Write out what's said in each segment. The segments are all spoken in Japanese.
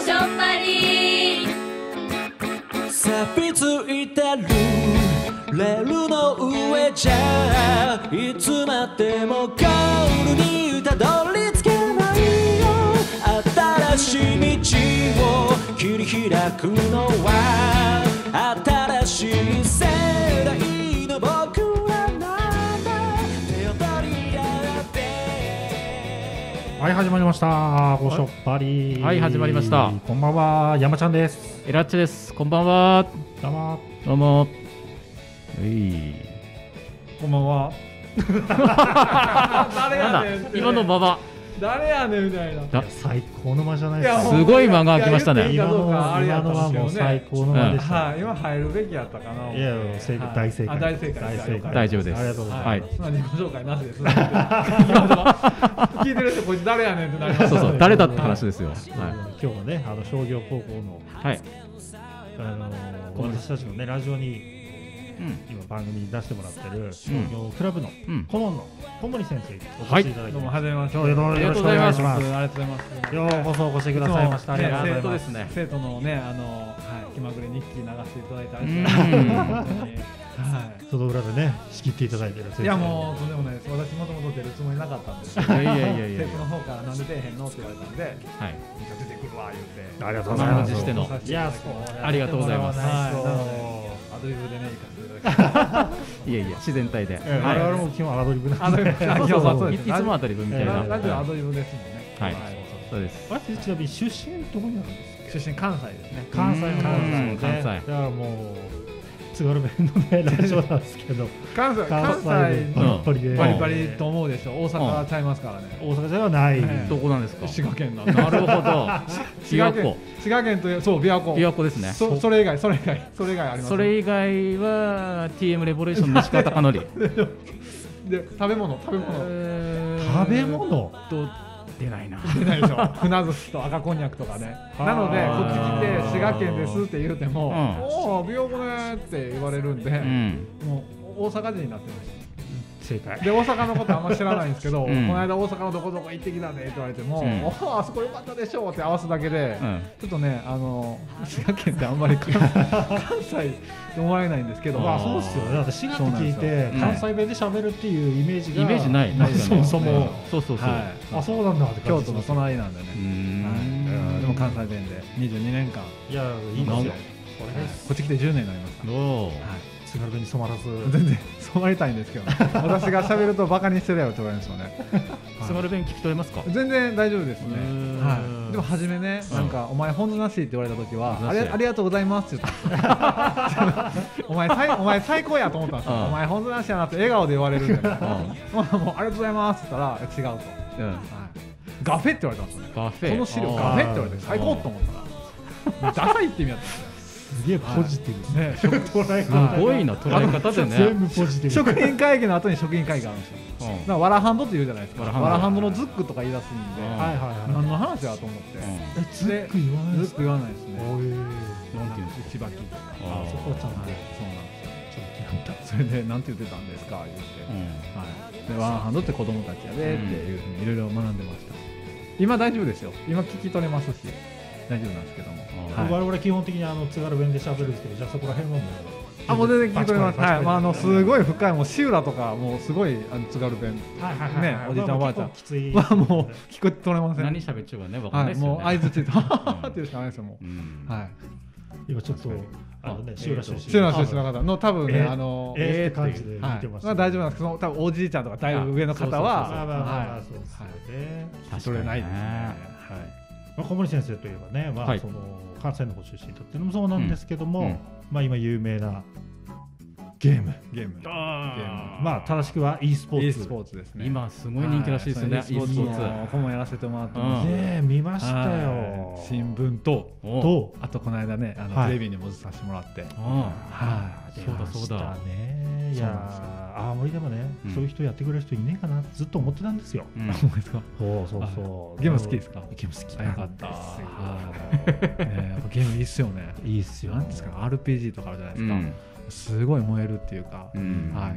しょんばり錆びついてるレールの上じゃいつまでもゴールにたどり着けないよ。新しい道を切り開くのは新しい世代の僕らなんだ。手を取り合ってはい、始まりました。ごしょっぱり。 はい、始まりました。 こんばんは、山ちゃんです。 エラッチです。こんばんは。 どうも。 どうも。 こんばんは。 誰やねん。今の間は。 誰やねんみたいな。 最高の間じゃないですか。 すごい間が空きましたね。 今のはもう最高の間でした。 はい、今入るべきやったかな。 いや、大正解。 大正解。 大丈夫です。 ありがとうございます。 はい。 自己紹介なしです。聞いてる人こいつ誰やねんってなります。 そうそう、誰だって話ですよ。はい。 今日はね、商業高校のはい私たちのねラジオに今番組に出してもらってる商業クラブの顧問の小森先生にお越しいただいて、 どうもはじめまして。 よろしくお願いします。 ありがとうございます。 ようこそお越しくださいました。ありがとうございます。 生徒のね気まぐれ日記流していただいてありがとうございます。 その裏でね仕切っていただいてる先生。 いやもうとんでもないです。私もともと出るつもりなかったんですけど、 いや生徒の方からなんで出えへんのって言われたんで、はい、出てくるわ言って。 ありがとうございます。 いや、ありがとうございます。 アドリブでね行かせていただきます。 いやいや、自然体で。 我々も基本アドリブなんで。 いつもアドリブみたいな。 ラジオアドリブですもんね。 はい。そうです。 私ちなみに出身どこにあるんですか？ 出身関西ですね。 関西。だからもう津軽弁のねラジオなんですけど。関西のバリバリと思うでしょ。大阪ちゃいますからね。 大阪ではない。 どこなんですか？ 滋賀県なんで。なるほど。 滋賀県というそう琵琶湖。 琵琶湖ですね。 それ以外あります。 それ以外は TM レボリューション西川貴教。 で食べ物と出ないな。 出ないでしょ。船寿司と赤こんにゃくとかね。なのでこっち来て滋賀県ですって言うても、おお琵琶湖ねって言われるんで、もう大阪人になってました。 正解で大阪のことあんま知らないんですけど、この間大阪のどこどこ行ってきたねって言われても、あそこ良かったでしょって合わすだけで、ちょっとね滋賀県ってあんまり関西って思われないんですけど、 そうですよね。だって滋賀って聞いて関西弁で喋るっていうイメージないそもそも。 そうあ、そうなんだって。 京都の隣なんでね。でも関西弁で22年間。 いやいいですよ。 こっち来て10年になりました。 津軽弁に染まらず。 全然染まりたいんですけど、私が喋るとバカにしてるやろって言われるんですよね。 津軽弁聞き取れますか？ 全然大丈夫ですね。でも初めね、なんかお前本なしって言われた時はありがとうございますって言ったお前最高やと思ったんですよ。お前本なしやなって笑顔で言われるんだけど、もうありがとうございますって言ったら違うと。ガフェって言われたんですよね。 ガフェ。 この資料ガフェって言われて最高と思ったらダサいって意味だったんですよ。 すげえポジティブね。 すごいな捉え方でね。 全部ポジティブ。 職員会議の後に職員会議があるんですよ。だからワラハンドって言うじゃないですか。ワラハンドのズックとか言い出すんで、何の話だと思って。 ズック言わない。 ズック言わないですね。 なんていうんですか。 千葉木とか。 そこはちゃんと。 そうなんですよ。それでなんて言ってたんですか言って。でワラハンドって子供たちやでっていうふうにいろいろ学んでました。今大丈夫ですよ。今聞き取れますし大丈夫なんですけども。 我々基本的に津軽弁で喋るんですけど、じゃあそこら辺はもう全然聞き取れます。はい、すごい深いもうシウラとかもうすごい津軽弁ね、おじいちゃんおばあちゃんはもう聞き取れません。 何喋っちゃうかねわかんないですよね。 もう相槌とっていうしかないですよもう。はい。 今ちょっとシウラ出身の方の多分ねって感じで見てます。 大丈夫なんですけど、多分おじいちゃんとかだいぶ上の方はそうですね。 聞き取れないですね。はい。 小森先生といえばね、その関西のご出身とっていうのもそうなんですけども、今有名なゲーム。正しくは e スポーツですね。 今すごい人気らしいですね。 e スポーツ顧問やらせてもらってますね。見ましたよ。 新聞とあとこの間ねテレビにも映させてもらって。 そうだね。いや青森でもねそういう人やってくれる人いねえかなずっと思ってたんですよ。そうゲーム好きですか？ ゲーム好き。 よかった。ゲームいいっすよね。 いいっすよ。 なんですか RPG とかあるじゃないですか。 すごい燃えるっていうか、はい、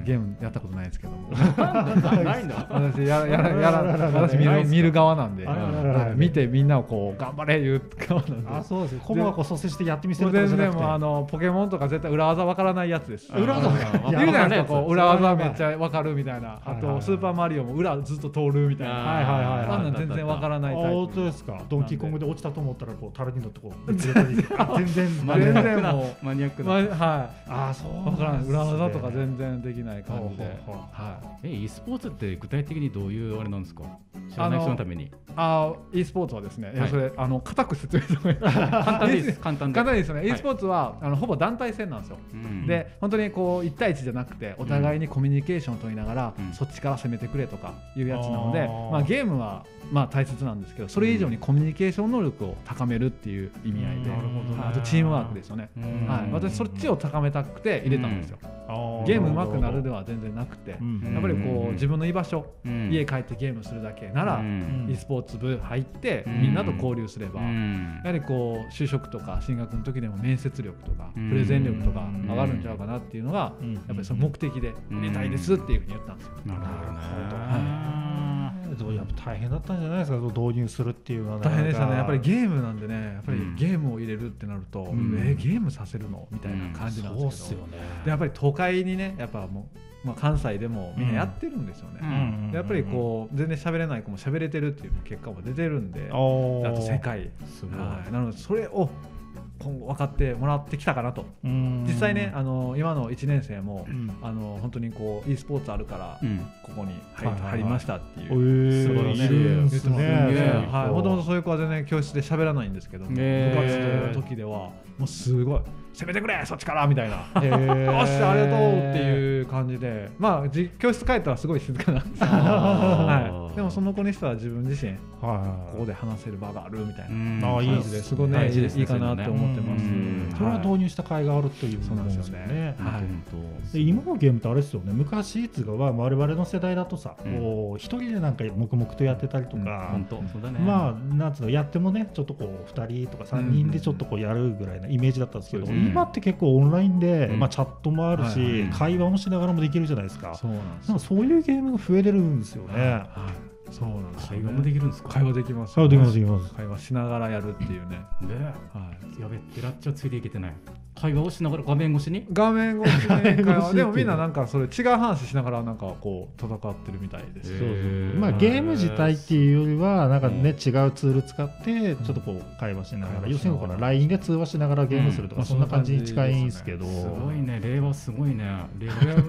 ゲームやったことないですけどもないんだ。 私見る側なんで、見てみんなをこう頑張れ言う側なんで。 あ、そうです。コマを率先してやってみせるとかじゃなくて、 全然もうポケモンとか絶対裏技わからないやつです。 裏技いるじゃないですか、こう裏技めっちゃわかるみたいな。あとスーパーマリオも裏ずっと通るみたいな。あんなん全然わからないタイプ。 本当ですか。ドンキーコングで落ちたと思ったらこう樽に乗ってこう全然マニアックな。 はい。 あ、そうわからない。裏技とか全然できない感じで。 はい。e スポーツって具体的にどういうあれなんですか。知らない人のために。 e スポーツはですね、それ固く説明してもらいます。 簡単です。簡単ですよね。e スポーツはほぼ団体戦なんですよ。で、本当にこう1対1じゃなくてお互いにコミュニケーションを取りながらそっちから攻めてくれとかいうやつなので、ゲームは大切なんですけど、それ以上にコミュニケーション能力を高めるっていう意味合いで、あとチームワークですよね。私そっちを高めたくて入れたんですよ。ゲーム上手くなるでは全然なくて、やっぱりこう自分の居場所、家帰ってゲームするだけなら e スポーツ部入ってみんなと交流すれば、やはりこう就職とか進学の時でも面接力とかプレゼン力とか上がるんちゃうかなっていうのがやっぱりその目的で入れたいですっていうふうに言ったんですよ。 なるほど。やっぱ大変だったんじゃないですか、導入するっていうのは。 大変でしたね。やっぱりゲームなんでね、やっぱりゲームを入れるってなると、ゲームさせるのみたいな感じなんですけど、でやっぱり都会にね、やっぱもう関西でもみんなやってるんですよね。やっぱりこう全然喋れない子も喋れてるっていう結果も出てるんで、あと世界なのでそれを今後分かってもらってきたかなと。実際ね、今の1年生も本当にこう e スポーツあるからここに入りましたっていうすごいね言ってますね。もともとそういう子は全然教室で喋らないんですけど、部活の時ではもうすごい攻めてくれそっちからみたいな、よしありがとうっていう感じで、教室帰ったらすごい静かなんですけど、でもその子にしたら自分自身ここで話せる場があるみたいな感じですごいね、いいかなって思ってます。 それは導入した甲斐があるというものですよね。今のゲームってあれですよね、昔つが我々の世代だとさ、一人でなんか黙々とやってたりとか、なんつうのやってもね、ちょっとこう2人とか3人でちょっとこうやるぐらいなイメージだったんですけど、今って結構オンラインでチャットもあるし、会話もしながらもできるじゃないですか。そういうゲームが増えれるんですよね。 そうなんです。 会話もできるんですか。 会話できます。 会話しながらやるっていうね。 やべ、ペラッチョついていけてない。会話をしながら画面越しに。 画面越しに会話。でもみんななんかそれ違う話しながらなんかこう戦ってるみたいです。 ゲーム自体っていうよりはなんかね、違うツール使ってちょっとこう会話しながら、要するにこの LINE で通話しながらゲームするとか、そんな感じに近いんですけど。 すごいね、令和すごいね。令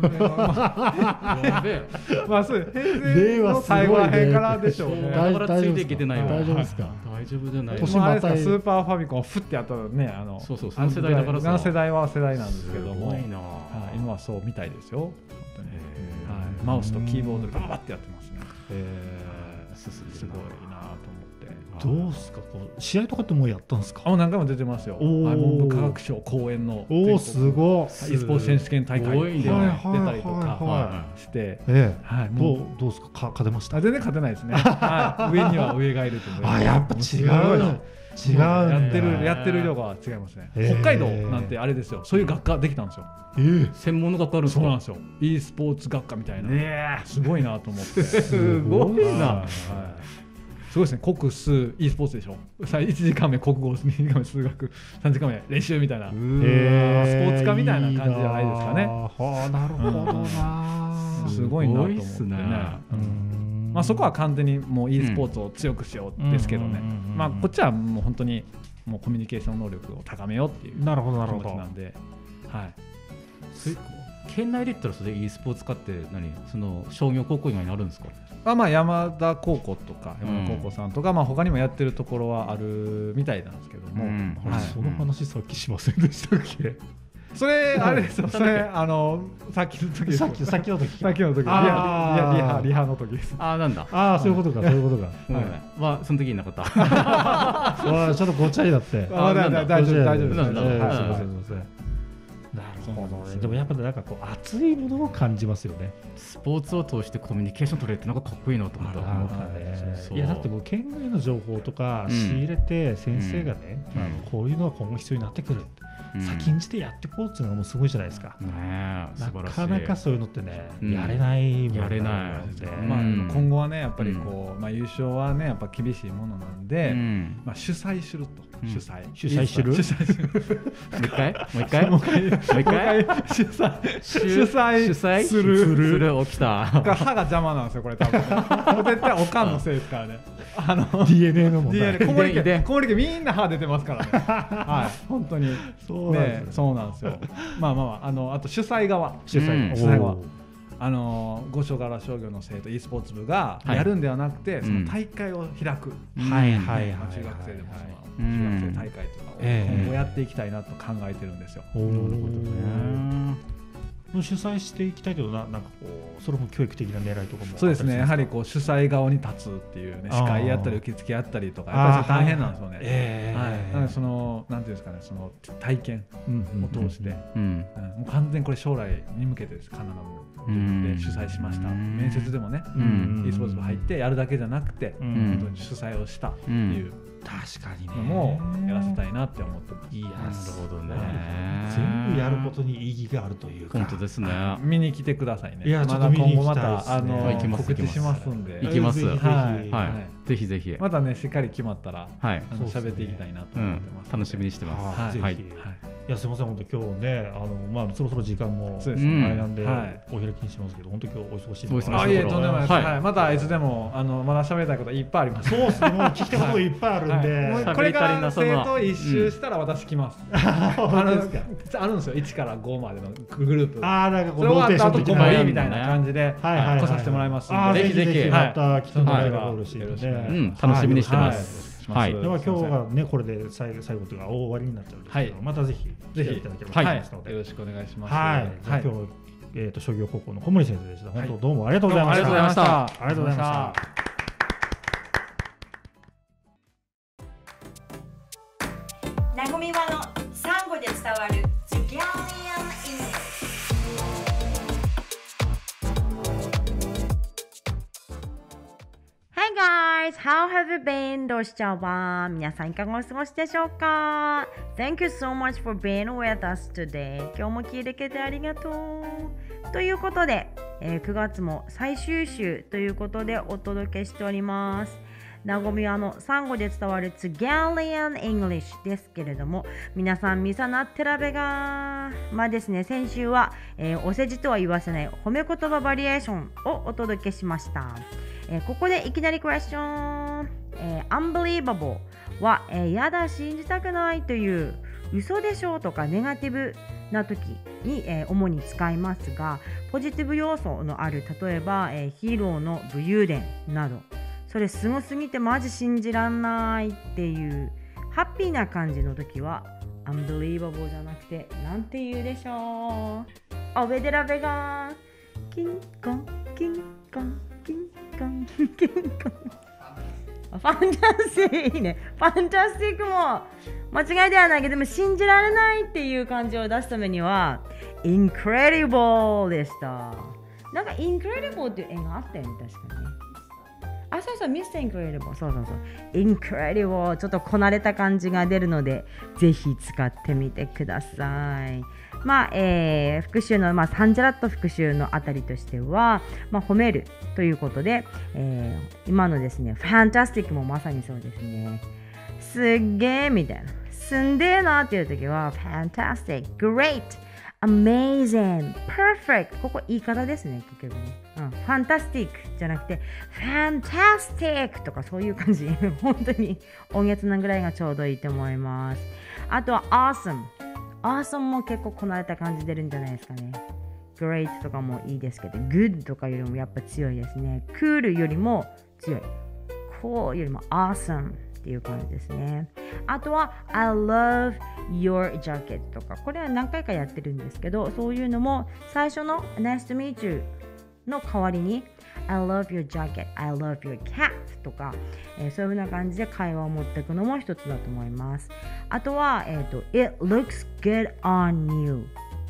和最後らへんからでしょうね。 大丈夫ですか。 大丈夫じゃない。 年またスーパーファミコンをフッてやったらね、 そうそう、3世代だからさ。 世代は世代なんですけども、今はそうみたいですよ。マウスとキーボードでババってやってますね。すごいなと思って。 どうすか、試合とかってもうやったんですか。 何回も出てますよ。文部科学省講演のすごい e スポーツ選手権大会で出たりとかして、 どうですか、勝てました。 全然勝てないですね。上には上がいると思います。 やっぱ違う。 やってる量が違いますね。北海道なんてあれですよ、そういう学科できたんですよ。 専門の学科あるんですか。 そうなんですよ。e スポーツ学科みたいな。すごいなと思って。 すごいな。 すごいですね。国数 e スポーツでしょ。1時間目国語、2時間目数学、3時間目練習みたいな、スポーツ科みたいな感じじゃないですかね。 なるほどな。 すごいなと思ってね。そこは完全にもう e スポーツを強くしようですけどね。こっちはもう本当にもうコミュニケーション能力を高めようっていう気持ちなんで。 県内で言ったらそれ e スポーツ科ってその商業高校以外にあるんですか。 山田高校とか山田高校さんとか、他にもやってるところはあるみたいなんですけども、 その話さっきしませんでしたっけ。 それあれですよ。それさっきの時です。 さっきの時。 リハの時です。 なんだ。 そういうことか、そういうことか。 その時になかった。 ちょっとごっちゃりだって。 大丈夫です。 すみません。なるでもやっぱなんかこう熱いものを感じますよね。 スポーツを通してコミュニケーション取れるってなんかかっこいいなと思った。 いやだってもう県外の情報とか仕入れて先生がね、こういうのは今後必要になってくる、先んじてやっていこうっていうのがもうすごいじゃないですか。なかなかそういうのってね、やれないものなんで、 今後はねやっぱりこう、優勝はねやっぱ厳しいものなんで、主催すると、主催するもう一回主催する起きた歯が邪魔なんですよこれ多分絶対おかんのせいですからね。 DNA の問題、 小森家みんな歯出てますからね。はい、本当にそうなんですよ。あと主催側五所川原商業の生徒 e スポーツ部がやるんではなくて、その大会を開く、中学生でも中学生大会とかを今後やっていきたいなと考えてるんですよ。 なるほどね。主催していきたいけどなんかこうそれも教育的な狙いとかも。 そうですね、やはりこう主催側に立つっていうね、司会やったり受付やったりとかやっぱり大変なんですよね。なのでそのなんていうんですかね、その体験を通して、もう完全にこれ将来に向けてです。カナダも自分で主催しました、面接でもね e スポーツ部入ってやるだけじゃなくて本当に主催をしたっていう確かにのもやらせたいなって思ってます。 いや、 なるほどね。 全部やることに意義があるというか。 本当ですね。 見に来てくださいね。 いや、 まだ今後また告知しますんで。 行きます。 はい。 ぜひぜひ。 またねしっかり決まったら喋っていきたいなと思ってます。 楽しみにしてます。 はい。いやすみません本当今日ねそろそろ時間もそうですね。 なんでお開きにしますけど本当今日お忙しいです。 いえとんでもないです。はい。またいつでもまだ喋りたいこといっぱいあります。 そうですね。もう聞きたいこといっぱいあるんで。 これから生徒一周したら私来ます。あるんですよ。1から5までのグループ。 なんかこうローテーション的なみたいな感じで来させてもらいますので、 ぜひまた来てもらえれば嬉しいので、 楽しみにしてます。 はい。では今日がねこれで最後というか終わりになっちゃうんですけど、またぜひ来ていただければと思いますので、 よろしくお願いします。 はい。今日商業高校の小森先生でした。本当どうもありがとうございました。 ありがとうございました。 ありがとうございました。 なごみわのサンゴで伝わる Hungarian English。Hi guys, how have you been? どうしちゃうわ。皆さんいかがお過ごしでしょうか？ Thank you so much for being with us today. 今日も聞いてくれてありがとう。ということで、9月も最終週ということでお届けしております。なごみわのサンゴで伝わる Hungarian English ですけれども、皆さんミサナテラベがですね、先週は、お世辞とは言わせない褒め言葉バリエーションをお届けしました。ここでいきなりクエスチョン、unbelievable は、やだ信じたくないという嘘でしょうとかネガティブな時に、主に使いますが、ポジティブ要素のある例えば、ヒーローの武勇伝など、それすごすぎてマジ信じらんないっていうハッピーな感じの時は unbelievable じゃなくてなんて言うでしょう。おべでらべがキンコンキンコンキンコンキンコンファンタスティックいいね。ファンタスティックも間違いではないけど、でも信じられないっていう感じを出すためには incredible でした。なんか incredible っていう絵があったよね、確かにね。そうミスターインクレディブル、そうインクレディブル、ちょっとこなれた感じが出るのでぜひ使ってみてください。復習の、サンジャラット復習のあたりとしては、褒めるということで、今のですねファンタスティックもまさにそうですね。すっげーみたいな、すんでーなっていう時はファンタスティック、グレート、amazing, perfect、 ここ言い方ですね結局ね。ファンタスティックじゃなくてファンタスティックとかそういう感じ本当に音月なぐらいがちょうどいいと思います。あとは awesome も結構こなれた感じ出るんじゃないですかね。 great とかもいいですけど good とかよりもやっぱ強いですね。 cool よりも強い、cool よりも awesomeっていう感じですね。あとは I love your jacket とか、これは何回かやってるんですけど、そういうのも最初の Nice to meet youの代わりに I love your jacket, I love your cat とか、そういう風な感じで会話を持っていくのも一つだと思います。あとは、It looks good on you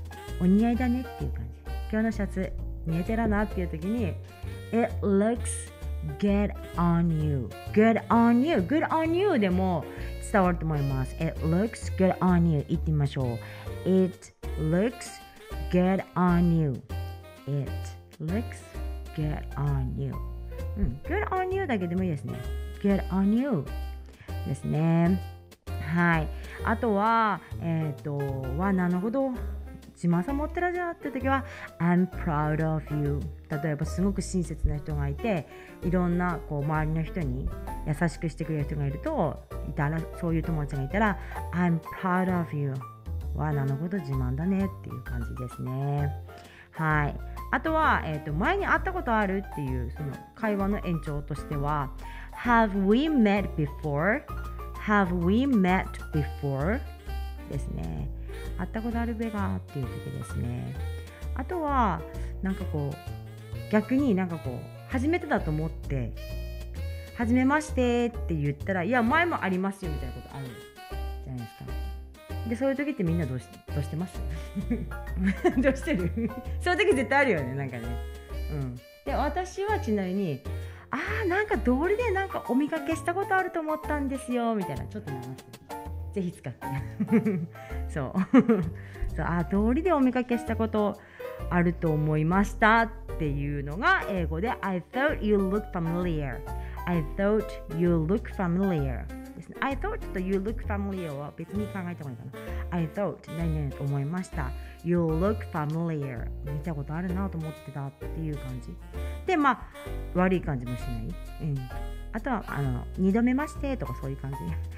お似合いだねっていう感じ。今日のシャツ似えてるなっていう時に It looks good on you good on you good on you でも伝わると思います。 It looks good on you 言ってみましょう。 It looks good on you It looks good on you good on you だけでもいいですね。 good on you ですね。はい。あとはなるほど自慢さ持ってるじゃんって時は I'm proud of you。 例えばすごく親切な人がいていろんなこう周りの人に優しくしてくれる人がいるとそういう友達がいたら I'm proud of you はなるほど自慢だねっていう感じですね。はい。あとは、前に会ったことあるっていうその会話の延長としては Have we met before? Have we met before? ですね。会ったことあるべがっていう時ですね。あとはなんかこう逆になんかこう初めてだと思って初めましてって言ったらいや前もありますよみたいなことあるじゃないですか。でそういう時ってみんなどうしてますどうしてるそういう時絶対あるよねなんかね。で私はちなみになんか道理でなんかお見かけしたことあると思ったんですよみたいなちょっと流してぜひ使ってそう道理でお見かけしたことあると思いましたっていうのが英語で I thought you look familiar I thought you look familiar ですね。I thought と you look familiar は別に考えた方がいいかな。I thought 何々と思いました You look familiar 見たことあるなと思ってたっていう感じで悪い感じもしない、あとは2度目ましてとかそういう感じ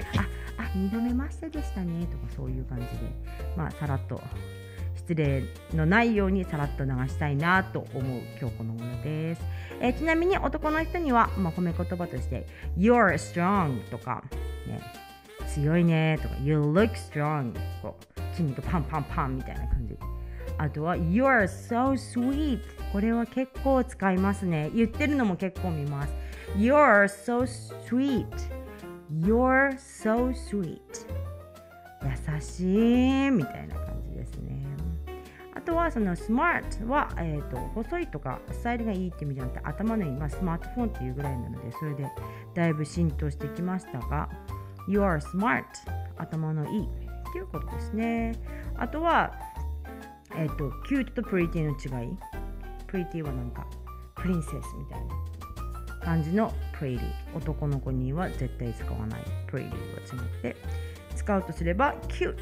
2度目ましてでしたねとかそういう感じでさらっと失礼のないようにさらっと流したいなと思う今日このものです。ちなみに男の人には、褒め言葉として You're strong とか、ね、強いねとか You look strong こう筋肉パンパンパンみたいな感じ。あとは You're so sweet これは結構使いますね。言ってるのも結構見ます。You're so sweet You're so sweet 優しいみたいな感じですね。あとはその smart は、細いとかスタイルがいいって意味じゃなくて頭のいい、スマートフォンっていうぐらいなのでそれでだいぶ浸透してきましたが You are smart 頭のいいっていうことですね。あとはcute と pretty の違い pretty はなんかプリンセスみたいな感じの pretty 男の子には絶対使わない pretty は違って使うとすれば cute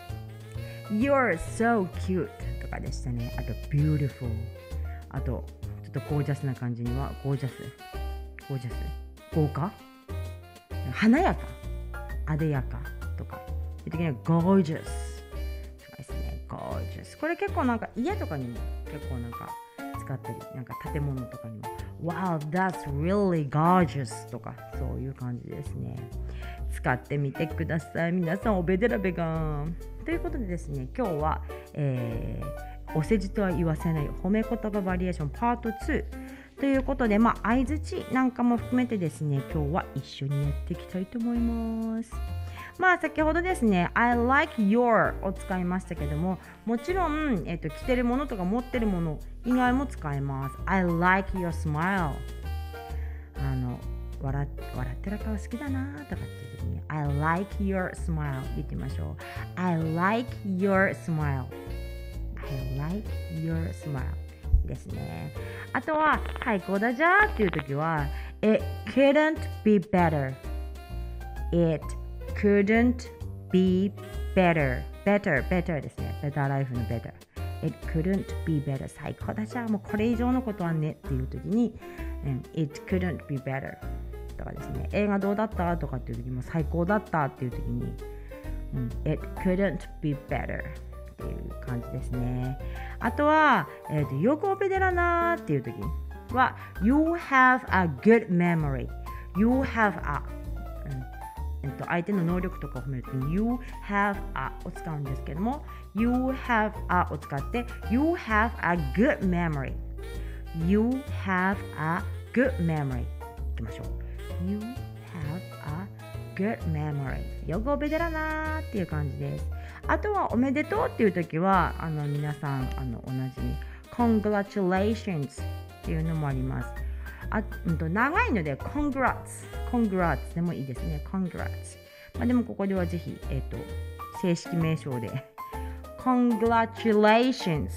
You're so cute とかでしたね。あと beautiful あとちょっとゴージャスな感じにはゴージャス豪華華やかあでやかとかいう時には gorgeous とかですね。 gorgeous これ結構なんか家とかにも結構なんか使ったりなんか建物とかにもWow, that's really gorgeous とかそういう感じですね。使ってみてください。皆さんおべでらべがということでですね今日は、お世辞とは言わせない褒め言葉バリエーションパート2ということで相づちなんかも含めてですね今日は一緒にやっていきたいと思います。先ほどですね I like your を使いましたけどももちろん、着てるものとか持ってるもの以外も使えます。 I like your smile 笑ってる顔好きだなとかっていう時に I like your smile 言ってみましょう。 I like your smile I like your smile ですね。あとははいこうだじゃーっていう時は It couldn't be better It couldn't be better better ですね。 better life の better It couldn't be better 最高だじゃあもうこれ以上のことはねっていう時に、It couldn't be better とかですね。映画どうだったとかっていう時も最高だったっていう時に、It couldn't be better っていう感じですね。あとは、よくオペデラなーっていう時は You have a good memory You have a相手の能力とかを褒めるときに You have a を使うんですけども You have a を使って You have a good memory You have a good memory いきましょう。 You have a good memory よく覚えてらなーっていう感じです。 あとはおめでとうっていう時は皆さん同じに Congratulations っていうのもあります。長いので Congrats でもいいですね。 Congrats、でもここではぜひ、正式名称で Congratulations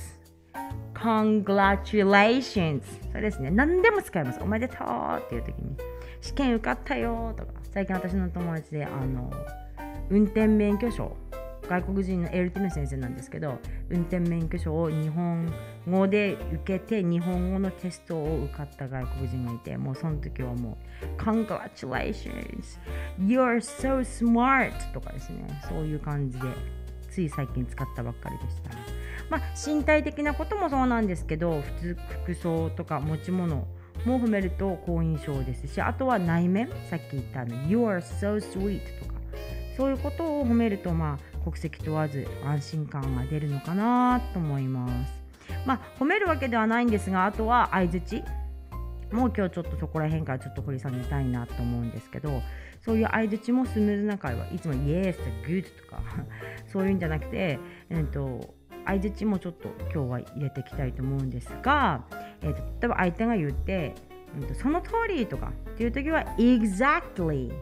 そうですね。何でも使えます。おめでとうっていう時に試験受かったよとか、最近私の友達で運転免許証、外国人のエルティメ先生なんですけど、運転免許証を日本語で受けて日本語のテストを受かった外国人がいて、もうその時はもう Congratulations You're so smart とかですね、そういう感じでつい最近使ったばっかりでした。身体的なこともそうなんですけど、服装とか持ち物も褒めると好印象ですし、あとは内面、さっき言ったYou are so sweet とか、そういうことを褒めると国籍問わず安心感が出るのかなと思います。褒めるわけではないんですが、あとは相づちもう今日ちょっとそこら辺からちょっと掘り下げたいなと思うんですけど、そういう相づちもスムーズな会話、いつも Yes とか Good とかそういうんじゃなくて、相づちもちょっと今日は入れていきたいと思うんですが、例えば相手が言って、その通りとかっていう時は Exactly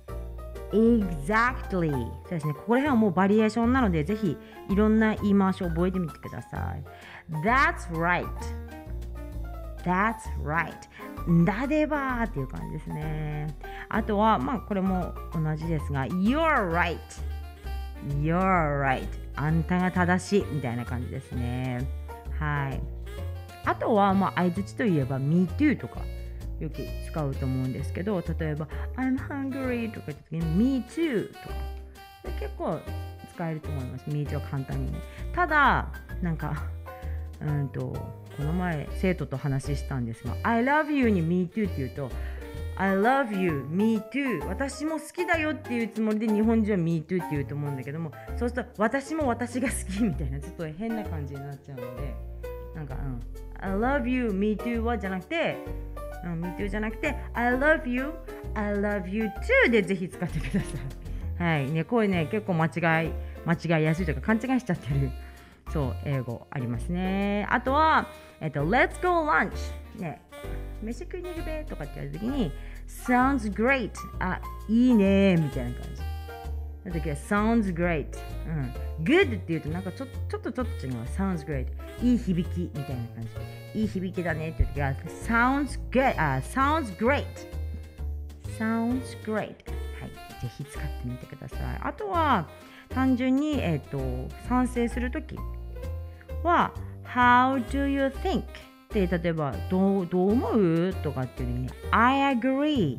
そうですね。ここら辺はもうバリエーションなので、ぜひいろんな言い回しを覚えてみてください。 That's right だでばーっていう感じですね。あとはこれも同じですが You're right あんたが正しいみたいな感じですね。はい。あとは相づちといえば Me too とかよく使うと思うんですけど、例えば I'm hungry とか言った時に Me too とか結構使えると思います。 Me too は簡単にね。ただこの前生徒と話したんですが I love you に Me too って言うと I love you, me too 私も好きだよっていうつもりで日本人は Me too って言うと思うんだけども、そうすると私も私が好きみたいなちょっと変な感じになっちゃうので、I love you, me too はじゃなくてMe too じゃなくて I love you, I love you too でぜひ使ってください。はいね、こういうね結構間違いやすいというか勘違いしちゃってる英語ありますね。あとはLet's go lunch ね、飯食いに行くべとかって言われた時に Sounds great いいねみたいな感じの時は Sounds great、Good って言うとちょっと違う Sounds great いい響きみたいな感じ、いい響きだねっていう時は Sounds great Sounds great はい、ぜひ使ってみてください。あとは単純に、賛成するときは How do you think で、例えばどう思うとかっていう時に I agree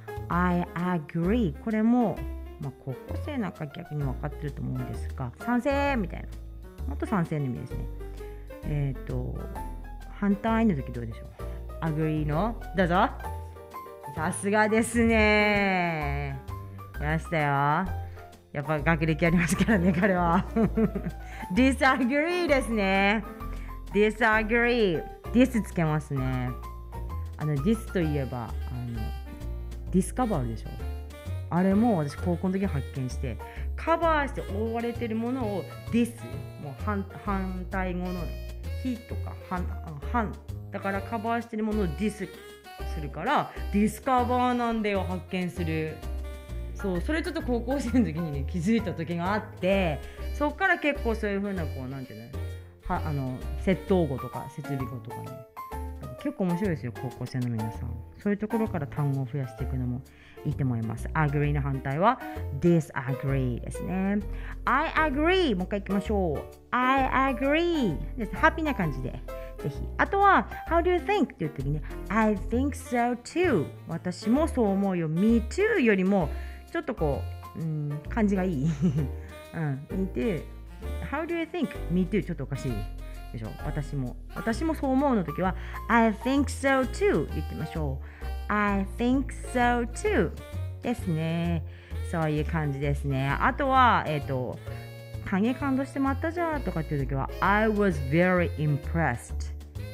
これも、高校生なんか逆に分かってると思うんですが、賛成みたいな、もっと賛成の意味ですね。反対の時どうでしょう。 agree のどうぞ。さすがですね。やりましたよ。やっぱ学歴ありますからね、彼は。disagree ですね。disagree。dis つけますね。dis といえば、ディスカバーでしょ。あれも私高校の時発見して、カバーして覆われてるものを dis、もう反対語の非とか反だからカバーしてるものを dis するからディスカバーなんだよ、発見する。それちょっと高校生の時にね気づいた時があって、そっから結構そういう風ななんていうの窃盗語とか設備語とかね、結構面白いですよ高校生の皆さん。そういうところから単語を増やしていくのもいいと思います。 agree の反対は disagree ですね。 I agree もう一回いきましょう。 I agree です。ハッピーな感じでぜひ。あとは How do you think っていう時に I think so too 私もそう思うよ。 Me too よりもちょっと感じがいいMe too How do you think? Me too ちょっとおかしいでしょ。私もそう思うの時は I think so too 言ってみましょう。 I think so too ですね。そういう感じですね。あとは影感動してまったじゃんとかっていう時は I was very impressed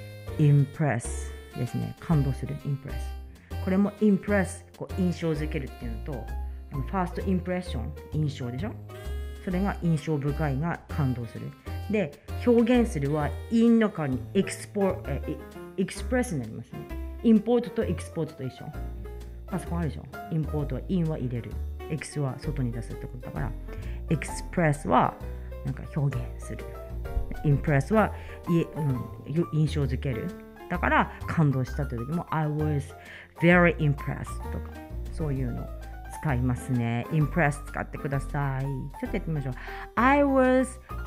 ですね。感動する impress。 これも impress 印象づけるっていうのとファーストインプレッション印象でしょ。 それが印象深いが感動する。で、表現するは in の代わりにエクスプレスになりますね。インポートとエクスポートと一緒。パソコンあるでしょ。インポートは in は入れる。X は外に出すってことだから、エクスプレスはなんか表現する。インプレスは、印象づける。だから感動したという時も I was very impressed とかそういうの使いますね。impressed 使ってください。ちょっとやってみましょう。I was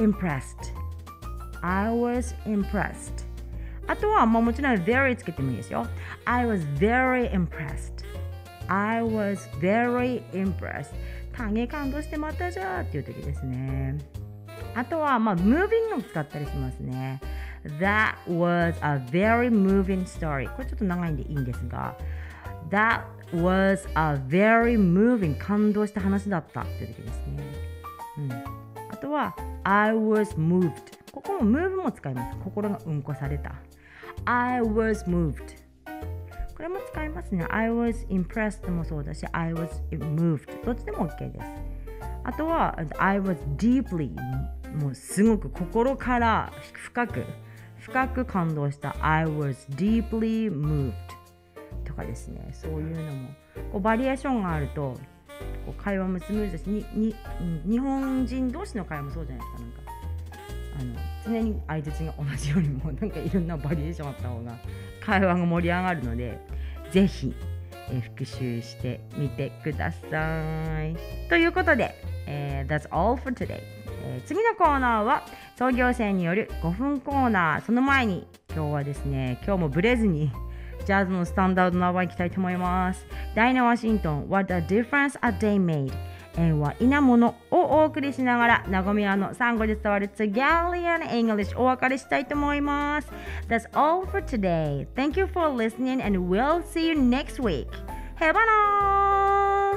impressed。I was impressed。あとは、もちろん very つけてもいいですよ。I was very impressed。I was very impressed。単元感動してまたじゃーっていう時ですね。あとは、moving を使ったりしますね。That was a very moving story。これちょっと長いんでいいんですが、That was a very moving 感動した話だったっていう時ですね。あとは、I was moved。ここも move も使います。心がうんこされた。I was moved。これも使いますね。I was impressed もそうだし、I was moved。どっちでも OK です。あとは、I was deeply。もうすごく心から深く感動した。I was deeply moved。とかですね。そういうのもこうバリエーションがあるとこう会話もスムーズだし日本人同士の会話もそうじゃないですか。常に相槌が同じよりもなんかいろんなバリエーションあった方が会話が盛り上がるので、ぜひ、復習してみてください。ということで、That's all for today。次のコーナーは創業生による5分コーナー。その前に今日はですね、今日もブレずにジャズのスタンダードなワンいきたいと思います。ダイナ・ワシントン What a Difference a Day Made 縁は稲物をお送りしながら、なごみやの産後で伝わる Tagalian English お別れしたいと思います。 That's all for today. Thank you for listening and we'll see you next week. へばな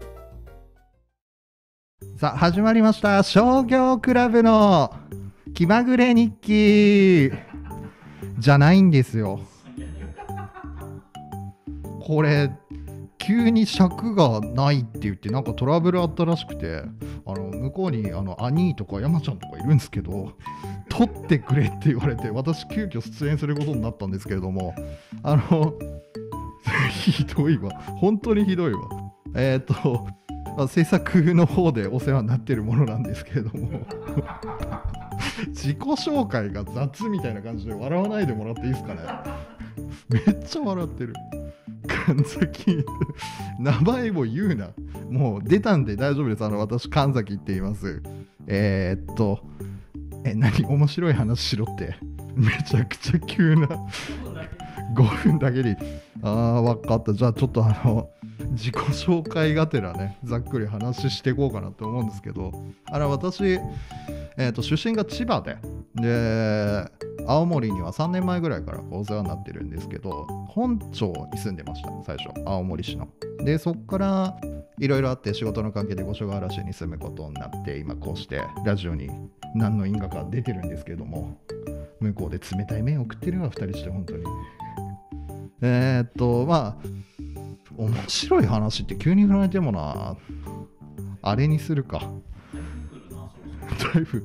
ー。 さあ始まりました、商業クラブの気まぐれ日記じゃないんですよ。これ急に尺がないって言ってなんかトラブルあったらしくて、向こうに兄とか山ちゃんとかいるんですけど、撮ってくれって言われて私急遽出演することになったんですけれども、ひどいわ、本当にひどいわ。制作の方でお世話になってるものなんですけれども自己紹介が雑みたいな感じで笑わないでもらっていいですかね。めっちゃ笑ってる。神崎名前を言うな、もう出たんで大丈夫です。私神崎って言います。何面白い話しろって、めちゃくちゃ急な5分だけに分かった。じゃあちょっと自己紹介がてらね、ざっくり話していこうかなと思うんですけど、私、出身が千葉で青森には3年前ぐらいからお世話になってるんですけど、本町に住んでました。最初青森市ので、そっからいろいろあって仕事の関係で五所川原市に住むことになって、今こうしてラジオに何の因果か出てるんですけども、向こうで冷たい麺を食ってるわ2人して本当に。面白い話って急に振られてもな、あれにするか。台風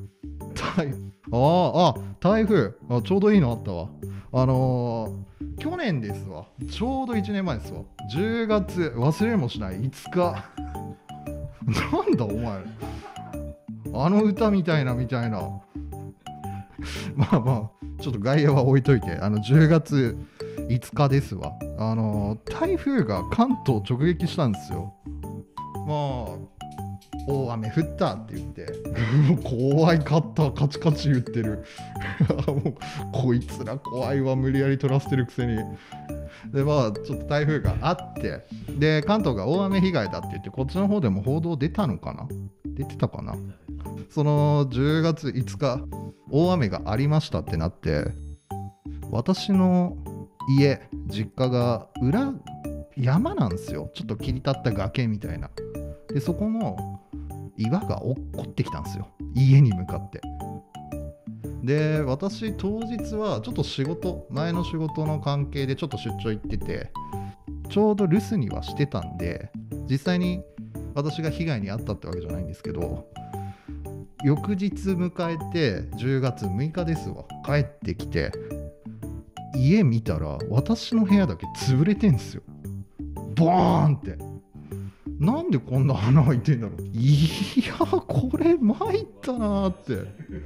ちょうどいいのあったわ。去年ですわ、ちょうど1年前ですわ、10月忘れもしない5日なんだお前、歌みたいなまあちょっと外野は置いといて、10月5日ですわ。台風が関東直撃したんですよ。大雨降ったって言って怖いかった、カチカチ言ってるもうこいつら怖いわ、無理やり取らせてるくせに。でちょっと台風があって、で関東が大雨被害だって言って、こっちの方でも報道出てたかな。その10月5日大雨がありましたってなって、私の実家が裏山なんですよ。ちょっと切り立った崖みたいな。でそこの岩が落っこってきたんですよ、家に向かって。で私当日はちょっと前の仕事の関係でちょっと出張行ってて、ちょうど留守にはしてたんで、実際に私が被害に遭ったってわけじゃないんですけど、 翌日迎えて10月6日ですわ。帰ってきて家見たら私の部屋だけ潰れてんすよ。ボーンって。なんでこんな穴開いてんだろう。いやこれ参ったなーって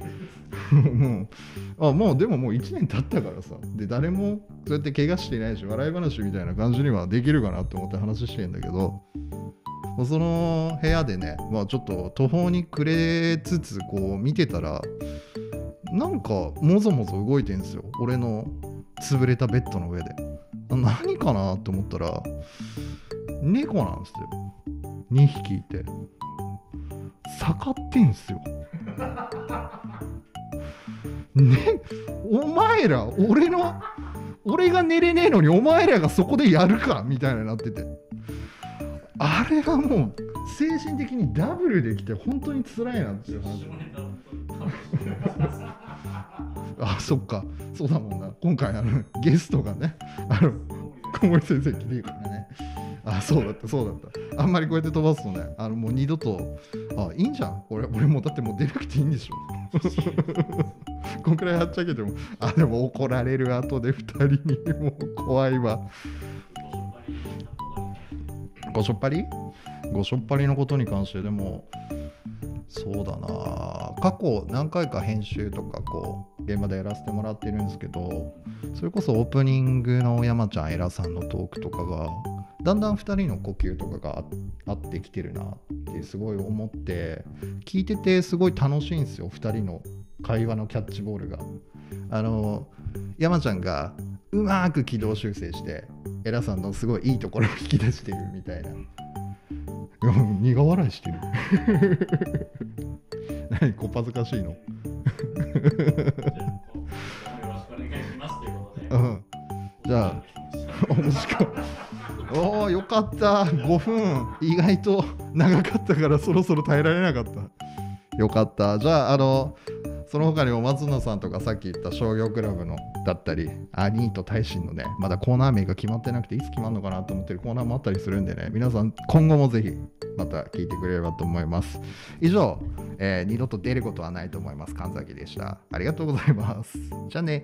もうでももう1年経ったからさ。で誰もそうやって怪我していないし笑い話みたいな感じにはできるかなって思って話してんだけど、その部屋でね、ちょっと途方に暮れつつこう見てたら、なんかもぞもぞ動いてんですよ、俺の潰れたベッドの上で。何かなと思ったら猫なんですよ。2匹いて盛ってんすよね、お前ら俺が寝れねえのにお前らがそこでやるかみたいになってて、あれがもう精神的にダブルできて本当に辛いなっていう話あ、そっか、そうだもんな。今回ゲストがね、小森先生来てるからね。あ、そうだったあんまりこうやって飛ばすとね、もう二度といいんじゃん、俺もうだってもう出なくていいんでしょこんくらいはっちゃけても、でも怒られる後で2人にもう怖いわ。ごしょっぱりのことに関してでもそうだな、過去何回か編集とかこう現場でやらせてもらってるんですけど、それこそオープニングの山ちゃんエラさんのトークとかがだんだん2人の呼吸とかが合ってきてるなってすごい思って聞いてて、すごい楽しいんですよ、2人の会話のキャッチボールが。山ちゃんがうまく軌道修正してエラさんのすごいいいところを引き出してるみたいな。苦笑いしてる何こっぱずかしいのじゃあおーよかった、5分意外と長かったからそろそろ耐えられなかった。よかった。じゃあその他にも松野さんとかさっき言った商業クラブのだったりアニーと大臣のね、まだコーナー名が決まってなくていつ決まるのかなと思ってるコーナーもあったりするんでね、皆さん今後もぜひまた聞いてくれればと思います。以上、二度と出ることはないと思います。神崎でした。ありがとうございます。じゃあね。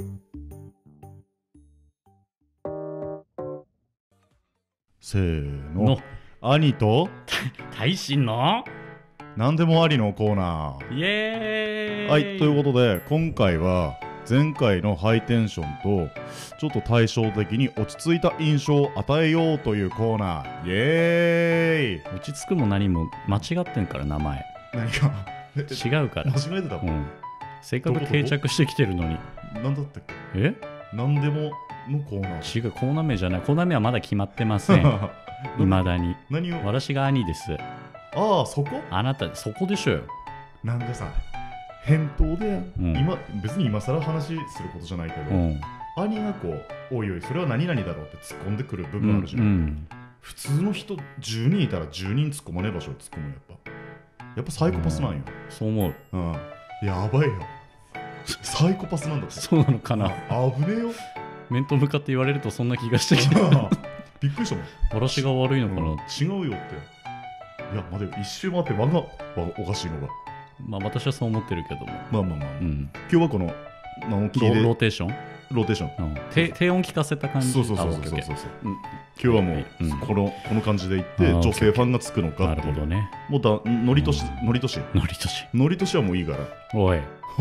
せーの、兄と大臣の何でもありのコーナー。 イエーイ。 はい、ということで今回は前回のハイテンションとちょっと対照的に落ち着いた印象を与えようというコーナー。イエーイ。 落ち着くも何も間違ってんから、名前何か違うから間違えてたもん、 せっかく定着してきてるのに。 何だったっけ。何でものコーナー。 違う、コーナー名じゃない。コーナー名はまだ決まってませんいまだに。 何を。 私が兄です。 ああ、そこ。 あなたそこでしょよ。 なんかさ、返答で、別に今更話することじゃないけど、兄がこうおいおいそれは何々だろうって突っ込んでくる部分あるじゃん、普通の人10人いたら10人突っ込まねえ場所を突っ込む。やっぱサイコパスなんよ、 そう思う。 やばいよサイコパスなんだって。 そうなのかな。 危ねえよ。 面と向かって言われるとそんな気がしてきてびっくりしたもん。 私が悪いのかな、 違うよって。いや、待てよ、一周回って我がおかしいのが。 まあ私はそう思ってるけども。 今日はこのローテーション、低音聞かせた感じ。 そう今日はもうこの感じでいって女性ファンがつくのか。 なるほどね。 もうノリとしはもういいから。 おい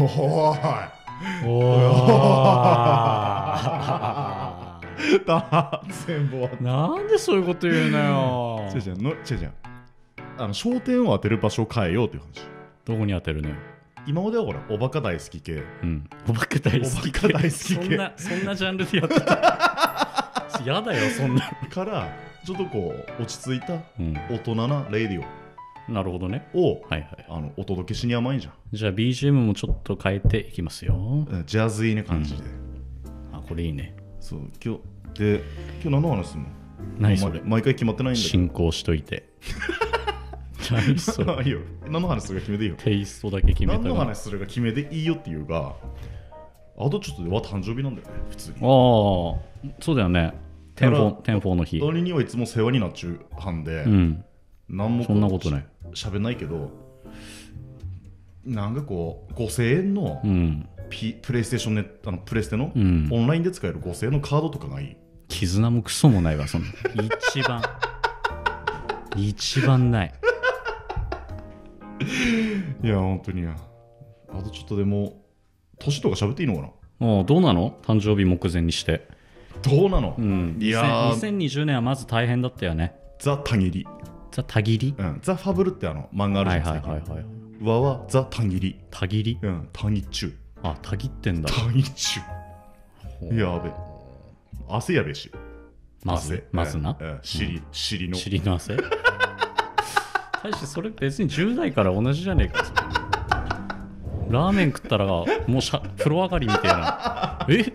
全部なんでそういうこと言うのよ。 違う焦点を当てる場所を変えようっていう話。 どこに当てるのよ。 今まではほらおバカ大好き系、 おバカ大好き系、そんなジャンルでやってたやだよそんなからちょっとこう落ち着いた大人なレディオ、 なるほどね、 をお届けしに甘いじゃん。 じゃあ BGM もちょっと変えていきますよ。 ジャズいいね感じで、 これいいね。 そう今日何の話すんの。 何それ。 毎回決まってないんだけど進行しといて何それ。 いいよ、何の話するか決めていいよ。 テイストだけ決めた。 何の話するか決めていいよっていうか、あとちょっとでは誕生日なんだよね普通に。 そうだよね。テンフォーの日。 誰にはいつも世話になっちゅう班で、何もそんなことない。 喋んないけど、 なんかこう5000円の、プレイステーションネットプレステの、オンラインで使える5000円のカードとかがいい。 絆もクソもないわそんな一番ない。 いや本当にあとちょっとでも年とか喋っていいのかな。 どうなの誕生日目前にして。 どうなの、 いや2020年はまず大変だったよね。 ザ・タギリ。 ザ・タギリ、 ザ・ファブルって漫画あるじゃないですか。和はザ・タギリ。 タギリ、 タギっちゅう。 タギってんだ。 タギっちゅう。やべ。汗やべし。 まずな。 尻の汗。大してそれ別に10代から同じじゃねえか。ラーメン食ったらもう風呂上がりみたいな。って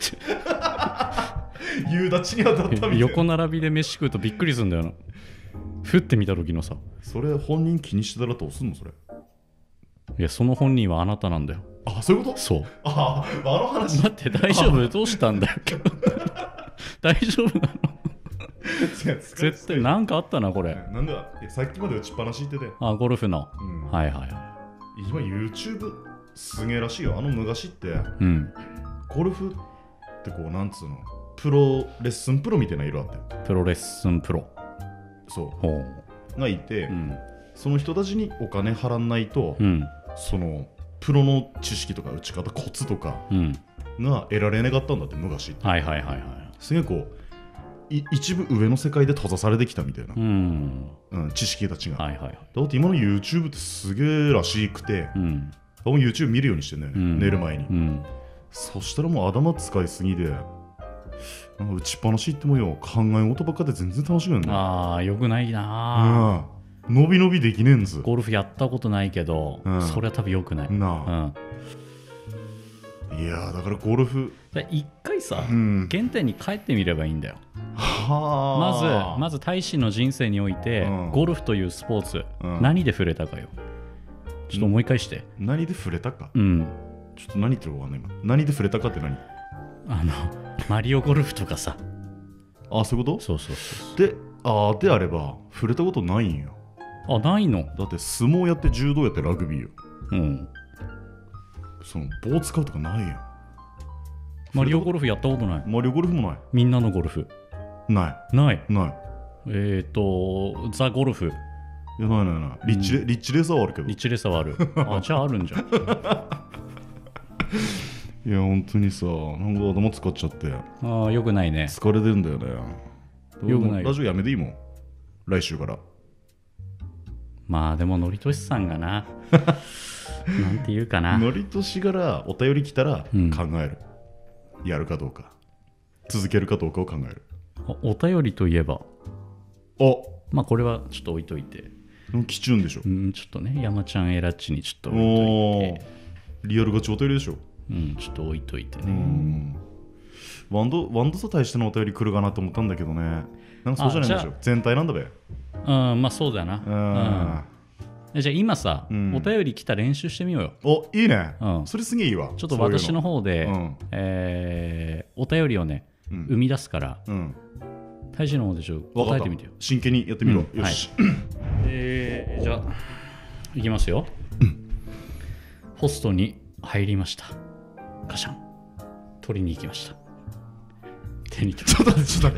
夕立に当たったみたいな。 横並びで飯食うとびっくりするんだよな。ふって見た時のさ。 それ本人気にしてたらどうすんのそれ。 いやその本人はあなたなんだよ。 そういうこと。 そう。 あの話。 待って大丈夫どうしたんだよ。大丈夫なの。絶対なんかあったなこれ。 なんださっきまで打ちっぱなし言ってて。 ゴルフの。はいはい。 今 YouTube すげえらしいよ。昔って、ゴルフってこうなんつうのプロレッスンプロみたいな色あって。 プロレッスンプロ。 そうがいて、その人たちにお金払わないと、そのプロの知識とか打ち方コツとかが得られなかったんだって昔って。すげえこう一部上の世界で閉ざされてきたみたいな、知識たちが。だって今の YouTube ってすげえらしくて、僕も YouTube 見るようにしてね、寝る前に。そしたらもう頭使いすぎで打ちっぱなしってもよ考え事ばっかで全然楽しくないんだよ。 よくないな。 伸び伸びできねえんず。 ゴルフやったことないけど、それは多分よくないな。 いやだからゴルフ一回さ、原点に帰ってみればいいんだよ。まず大使の人生において、ゴルフというスポーツ、何で触れたかよ。ちょっと思い返して。 何で触れたか。ちょっと何言ってるか分かんない今。何で触れたかって何。 マリオゴルフとかさ。 そういうこと。 そうであれば触れたことないんよ。 ないの。 だって相撲やって柔道やってラグビーよ。その棒使うとかないよ。 マリオゴルフやったことない。 マリオゴルフもない。 みんなのゴルフない。 ザ・ゴルフ。 いやないリッチレーサーはあるけど。 リッチレーサーはある。じゃああるんじゃん。 いや本当にさなんか頭使っちゃって。 よくないね。 疲れてるんだよね。 よくない。 ラジオやめていいもん来週から。 でものりとしさんがななんて言うかな。 のりとしからお便り来たら考える、やるかどうか続けるかどうかを考える。 お便りといえばこれはちょっと置いといて。 貴重でしょ。 ちょっとね山ちゃんエラッチにちょっと置いといて。 リアルガチお便りでしょ。 ちょっと置いといてね。 ワンドと対してのお便り来るかなと思ったんだけどね。なんかそうじゃないんでしょ。全体なんだべ。 そうだな。じゃあ今さ、お便り来た練習してみようよ。 いいね。それすげえいいわ。 ちょっと私の方でお便りをね生み出すから大使の方で答えてみてよ。 真剣にやってみろ。よし。 じゃあいきますよ。ホストに入りました。カシャン取りに行きました。手に取って。 ちょっと待って。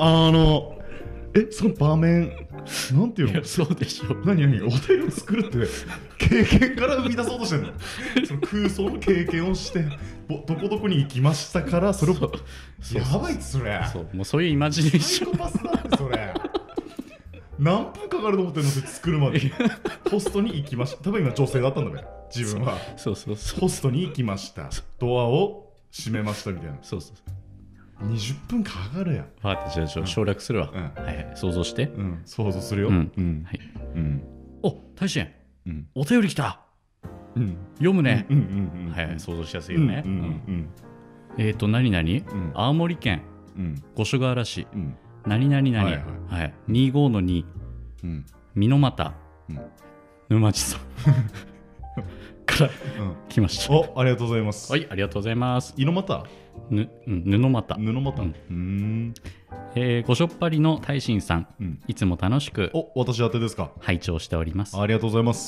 その場面なんていうの。 そうでしょ。 何お便りを作るって経験から生み出そうとしてんの。その空想の経験をしてどこに行きましたからそれをやばいっすそれ。 もうそういうイマジネーション。 サイコパスだってそれ。何分かかると思ってんの作るまで。ホストに行きました。多分今女性だったんだべ自分は。ホストに行きました。ドアを閉めましたみたいな。20分かかるやん。 じゃあ省略するわ。想像して。 想像するよ。 大臣お便り来た。読むね。想像しやすいよね。何々青森県五所川原市何々25の2美濃俣沼地さんから来ました。 ありがとうございます。 ありがとうございます。 猪俣布俣。ごしょっぱりの大臣さん、いつも楽しく私宛てですか。 拝聴しております。 ありがとうございます。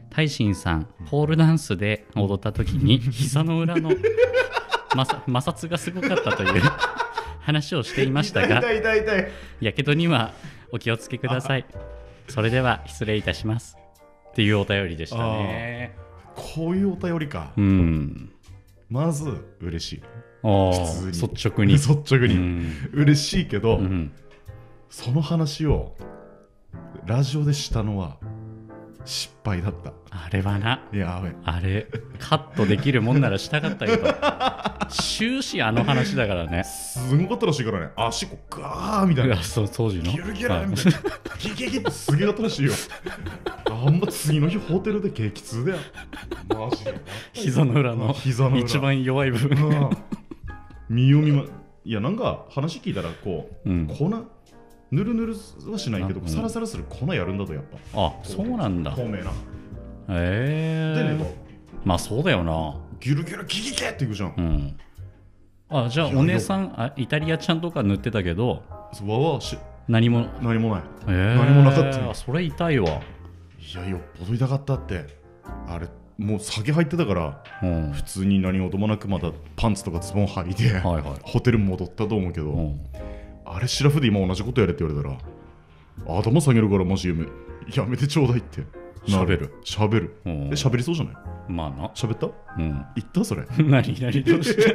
大臣さんポールダンスで踊った時に膝の裏の摩擦がすごかったという話をしていましたが、やけどにはお気をつけください。それでは失礼いたしますっていうお便りでしたね。 こういうお便りか。まず嬉しい。 率直に嬉しいけど、その話をラジオでしたのは失敗だった。 あれはな、 やべ、 あれカットできるもんならしたかったけど終始あの話だからね。 すごかったらしいからね。足こうガーみたいな。 そう当時のギュルギュルみたいな。ギギギってすげえかったらしいよ。あんま次の日ホテルで激痛だよ。マジで。 膝の裏の一番弱い部分。 いやなんか話聞いたらこう、粉ぬるぬるはしないけど、サラサラする粉やるんだとやっぱ。 あ、そうなんだ。 透明な。 でね、まあそうだよな。 ギュルギュルギギギっていくじゃん。 あ、じゃあお姉さんイタリアちゃんとか塗ってたけど、何もない。 何もなかった。 それ痛いわ。 いやよっぽど痛かったって。あれもう酒入ってたから、普通に何事もなくまたパンツとかズボン履いて、ホテル戻ったと思うけど、あれシラフで今同じことやれって言われたら頭下げるからマジやめてちょうだいって喋る喋りそうじゃない？ まあな。 喋った？言ったそれ。 何どうして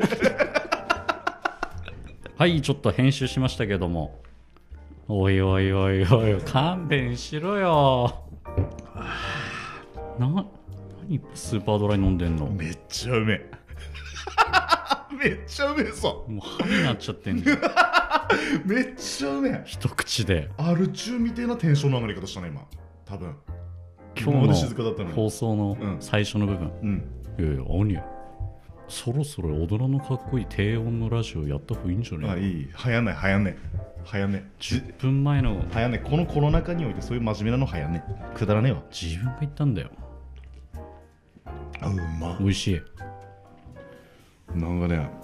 はいちょっと編集しましたけども、おい勘弁しろよ。何スーパードライ飲んでんの？ めっちゃうめえめっちゃうめえさ。 もう歯になっちゃってんじゃんめっちゃうめえ。 一口でアル中みたいなテンションの上がり方したね今。多分今日の放送の最初の部分、いや兄そろそろ大人のかっこいい低音のラジオやった方がいいんじゃねえ？ いい。早ね 10分前の早ね。このコロナ禍においてそういう真面目なの早ね。くだらねえわ。 自分が言ったんだよ。 うま。 美味しい。 なんかね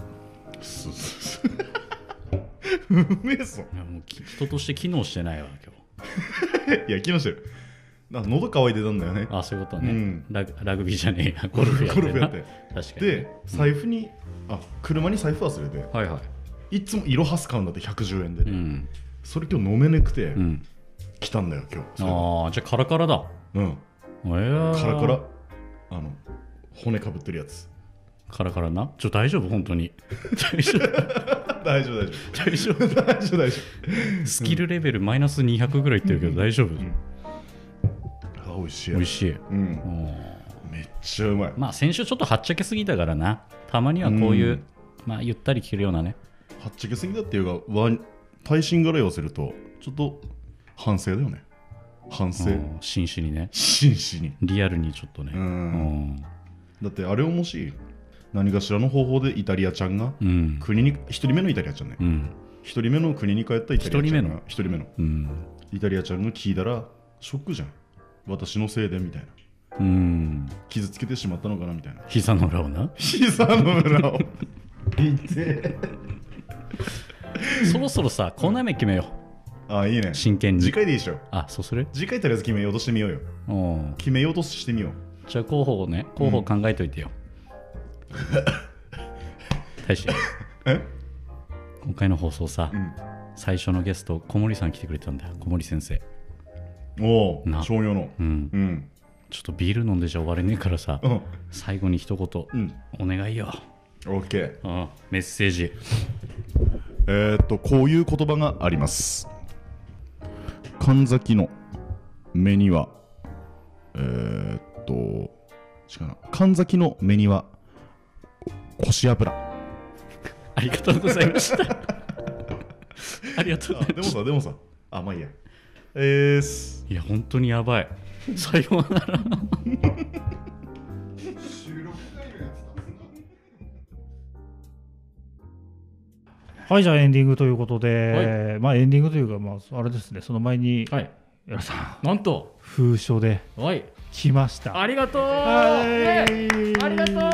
うめえぞ。 いやもう人として機能してないわ今日いや機能してる。喉乾いてたんだよね。 あ、そういうことね。ラグビーじゃねえや、ゴルフやって確かに。 で財布に車に財布忘れて、いつもイロハス買うんだって110円でね。それ今日飲めなくて来たんだよ今日。 ああ、じゃあカラカラだ。 カラカラ。骨かぶってるやつ。 カラカラな。大丈夫本当に。 大丈夫。 スキルレベルマイナス200ぐらいいってるけど大丈夫？ 美味しい。めっちゃうまい。 まあ先週ちょっとはっちゃけすぎたからな。たまにはこういうまあゆったり聞けるようなね。 はっちゃけすぎたっていうか耐震から言わせるとちょっと反省だよね。反省。 真摯にね。 真摯に。 リアルにちょっとね。 だってあれをもし何かしらの方法でイタリアちゃんが国に1人目のイタリアちゃんね。1人目の国に帰ったイタリアちゃんが1人目のイタリアちゃんが聞いたらショックじゃん。私のせいでみたいな。傷つけてしまったのかなみたいな。 膝の裏をな。 膝の裏を言ってそろそろさコーナー名決めよう。 あ、いいね。 真剣に。 次回でいいでしょ。 あ、そうする？ 次回とりあえず決めようとしてみようよ。決めようとしてみよう。 じゃあ候補考えといてよ。大志今回の放送さ、最初のゲスト小森さん来てくれたんだよ。小森先生。 おお、商用の。 ちょっとビール飲んでじゃ終われねえからさ、最後に一言、お願いよ。 OK。 メッセージ。 こういう言葉があります。神崎の目には違うな。神崎の目には腰油。 ありがとうございましたありがとうございました。 でもさまあいいや。 いや本当にやばい。さようならはい、じゃあエンディングということで、まあエンディングというか、まああれですね、その前に、 やらさん、なんと封書で来ました。 ありがとう。ありがとう。ありがとう。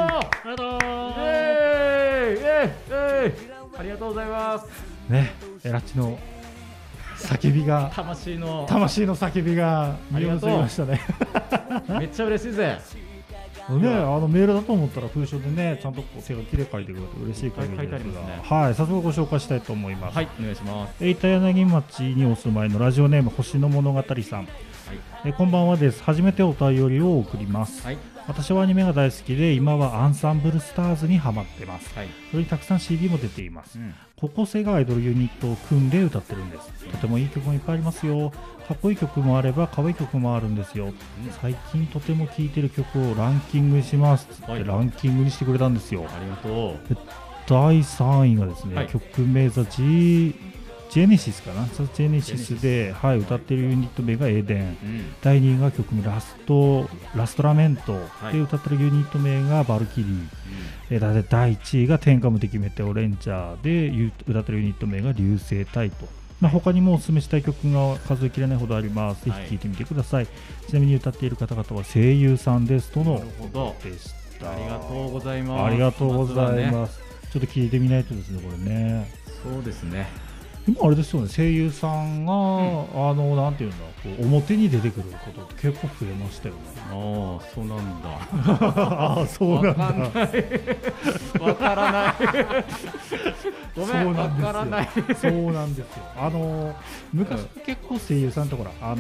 ありがとうございます。 ね、エラッチの叫びが魂の叫びが見えましたね。 めっちゃ嬉しいぜ。 ね、メールだと思ったら封書でね、ちゃんとこう手書きで書いてくれて嬉しい限りですが、はい、早速ご紹介したいと思います。 はい、お願いします。 板柳町にお住まいのラジオネーム星の物語さん、こんばんはです。初めてお便りを送ります。私はアニメが大好きで、今はアンサンブルスターズにハマってます。それにたくさん CD も出ています。高校生がアイドルユニットを組んで歌ってるんです。とてもいい曲もいっぱいありますよ。かっこいい曲もあれば可愛い曲もあるんですよ。最近とても聴いてる曲をランキングしますってランキングにしてくれたんですよ。 ありがとう。 第3位がですね、曲名ザ・ジェネシスかな、ザ・ジェネシスで、歌っているユニット名がエデン、第2位が曲名ラストラメントで歌っているユニット名がバルキリー、第1位が天下無敵メテオレンジャーで歌っているユニット名が流星体と、他にもおすすめしたい曲が数えきれないほどあります。ぜひ聴いてみてください。ちなみに歌っている方々は声優さんですとのことでした。 ありがとうございます。 ありがとうございます。ちょっと聞いてみないとですね、これね。 そうですね。 今あれですよね、声優さんが、なんていうんだ、こう表に出てくることって結構増えましたよね。 ああ、そうなんだ。 ああ、そうなんだ。 わからない。ごめん、わからない。 そうなんですよ。昔結構声優さんとほら、なんだ。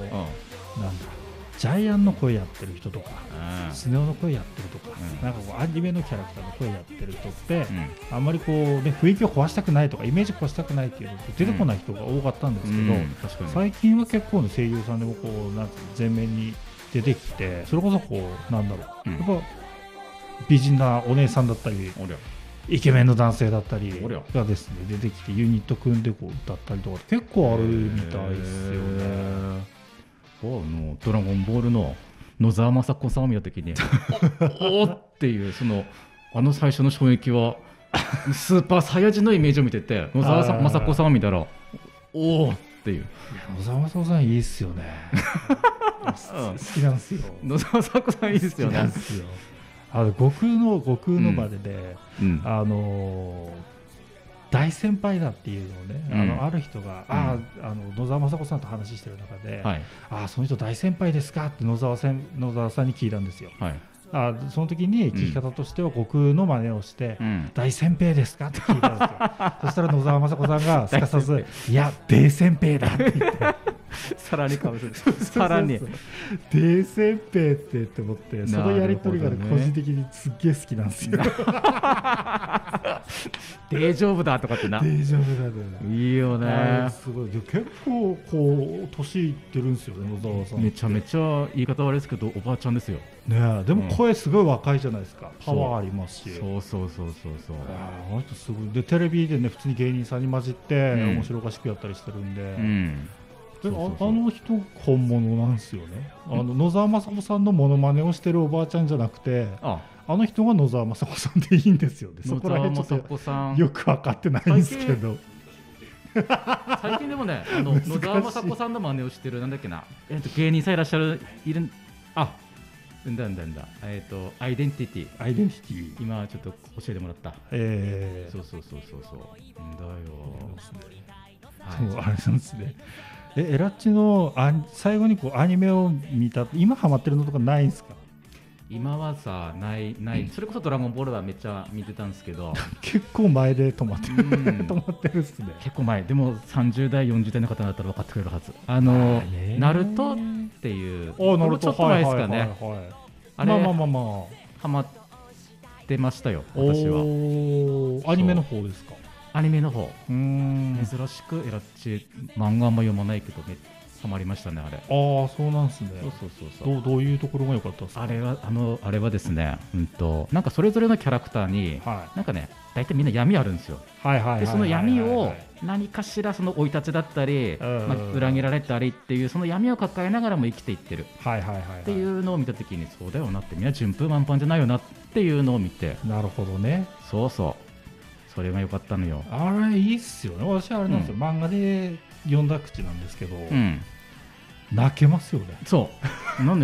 ジャイアンの声やってる人とか、スネ夫の声やってるとか、なんかこうアニメのキャラクターの声やってる人って、あんまりこうね雰囲気を壊したくないとかイメージ壊したくないっていうの出てこない人が多かったんですけど、最近は結構の声優さんでもこうなん前面に出てきて、それこそこうなんだろう、やっぱ美人なお姉さんだったり。イケメンの男性だったりがですね出てきてユニット組んでこう歌ったりとか結構あるみたいですよね。 ドラゴンボールの野沢雅子さんを見たときにおーっていう最初の衝撃はスーパーサイヤ人のイメージを見てて、野沢雅子さんを見たらおーっていう。 野沢雅子さんいいっすよね。好きなんですよ。 野沢雅子さんいいですよね。 悟空の場で、大先輩だっていうのをね、ある人が、野沢雅子さんと話してる中で、その人大先輩ですかって野沢さんに聞いたんですよ。その時に聞き方としては悟空の真似をして、大先輩ですかって聞いたんですよ。そしたら野沢雅子さんがすかさずいや大先輩だって言ってさらにかぶせる。さらに大先輩って思って、そのやり取りが個人的にすっげえ好きなんですよ。 大丈夫だとかってな。 大丈夫だね。 いいよね。 すごい。結構こう年いってるんですよね、野沢さん。 めちゃめちゃ言い方悪いですけどおばあちゃんですよ。 ね、でも声すごい若いじゃないですか。パワーありますし。 そう。 あの人すごい。でテレビでね普通に芸人さんに混じって面白おかしくやったりしてるんで。あの人本物なんですよね。野沢雅子さんのモノマネをしてるおばあちゃんじゃなくて、あの人が野沢雅子さんでいいんですよね。そこら辺ちょっとよく分かってないんですけど。 最近でもね、野沢雅子さんの真似をしてるなんだっけな、芸人さんいらっしゃるアイデンティティ。今ちょっと教えてもらった。そう。だよ。 あれなんですね。エラッチの最後にこうアニメを見た、今ハマってるのとかないんですか？ 今はさない、それこそドラゴンボールはめっちゃ見てたんですけど結構前で止まってるっすね。 結構前でも30代40代の方だったら分かってくれるはず。ナルトっていうちょっと前ですかね。あれハマってましたよ私は。 アニメの方ですか？ アニメの方。珍しくエラッチ漫画あんま読まないけどハマりましたね、あれ。 そうなんですね。 そうどういうところが良かったですか？ あれはですね、なんかそれぞれのキャラクターに、なんかね大体みんな闇あるんですよ。でその闇を何かしらその生い立ちだったり、裏切られたりっていうその闇を抱えながらも生きていってるっていうのを見たときに、そうだよなって、みんな順風満帆じゃないよなっていうのを見て。 なるほどね。 それが良かったのよ。 あれいいっすよね。私あれなんですよ、漫画で読んだ口なんですけど、泣けますよね。 そうなのよ。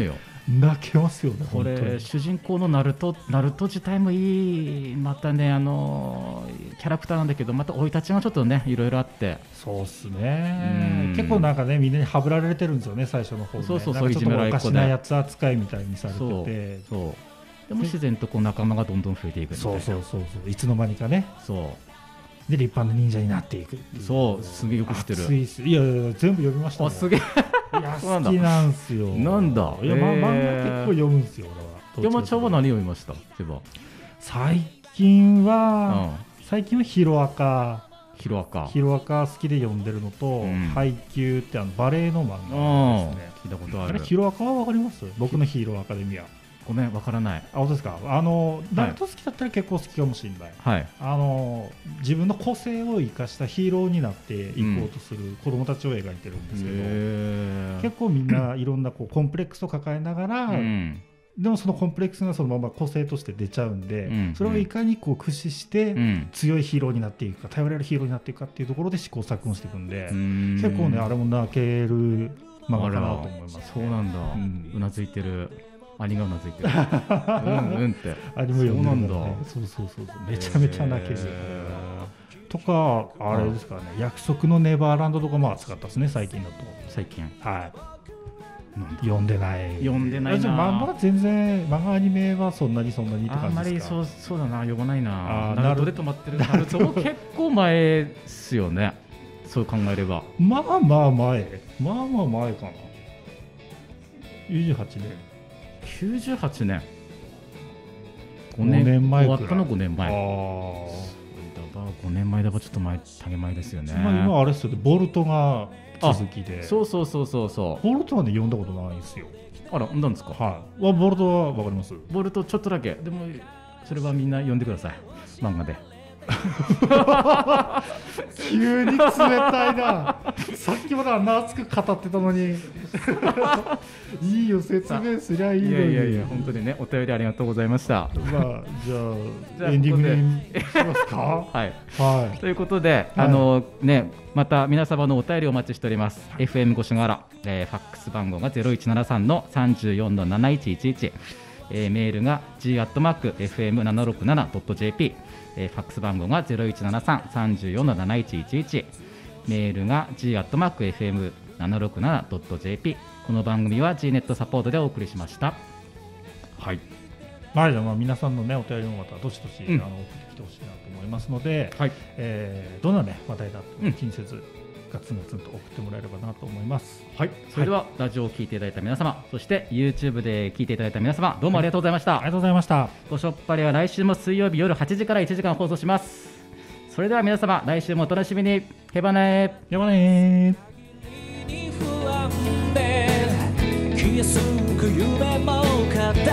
泣けますよね。 これ主人公のナルト自体もいい、またねキャラクターなんだけど、また生い立ちがちょっとねいろいろあって、 そうっすね、結構なんかねみんなにはぶられてるんですよね最初の方で、 そういじめられっ子でおかしなやつ扱いみたいにされてて、 そうでも自然とこう仲間がどんどん増えていくみたいな、 そういつの間にかね、 そうで立派な忍者になっていく。 そうすげえよく知ってる。 いや全部読みましたね。 あすげえいや好きなんすよ。 なんだ。 いや漫画結構読むんですよ。 山ちゃんは何読みました？ 最近はヒロアカ好きで読んでるのと、ハイキューってバレエの漫画ですね。 聞いたことある。 ヒロアカはわかります？僕のヒーローアカデミア。 ごめんわからない。 本当ですか？ナルト好きだったら結構好きかもしれない。 はい。 自分の個性を生かしたヒーローになっていこうとする子供たちを描いてるんですけど、結構みんないろんなコンプレックスを抱えながら、でもそのコンプレックスがそのまま個性として出ちゃうんで、それをいかに駆使して強いヒーローになっていくか、頼れるヒーローになっていくかっていうところで試行錯誤していくんで、結構ねあれも泣ける漫画かなと思います。 そうなんだ。うなずいてる。兄がうなずいてる。って兄も読んでるんだ。そうめちゃめちゃ泣けるとか、あれですからね、約束のネバーランドとかも扱ったですね最近だと。 最近読んでない。漫画全然漫画アニメはそんなにって感じですか？ あんまりそうだな、読まないな。ナルトで止まってる。ナルトも結構前ですよね。そう考えれば。 まあ前かな。98年。 98年。 5年前くらい。 終わったの5年前。5年前だからちょっと種前ですよね。 今あれですよね、ボルトが続きで。 そう。ボルトはね読んだことないんですよ。 あら、読んだんですか？ はい。ボルトはわかります？ ボルトちょっとだけ。でもそれはみんな読んでください。漫画で。 急に冷たいな。さっきまであんな熱く語ってたのにいいよ、説明すりゃいいのに。 いや本当にね、お便りありがとうございました。 じゃあエンディングにしますか？ はい、ということで、また皆様のお便りお待ちしております。 FM 五所川原、ファックス番号が 0173-34-7111、メールが g@fm767.jp、ファックス番号が 0173-34-7111、メールが g@fm767.jp。 この番組は G ネットサポートでお送りしました。 はい。じゃあ皆さんのねお便りもまたどしどし、送ってきてほしいなと思いますので、どんなね話題だって気にせず、ガツンガツンと送ってもらえればなと思います。 はい。それでは、ラジオを聞いていただいた皆様、そして YouTube で聞いていただいた皆様、どうもありがとうございました。 ありがとうございました。 ごしょっぱりは来週も水曜日夜8時から1時間放送します。それでは皆様、来週もお楽しみに。へばねー。 へばねー。 気安く夢も語る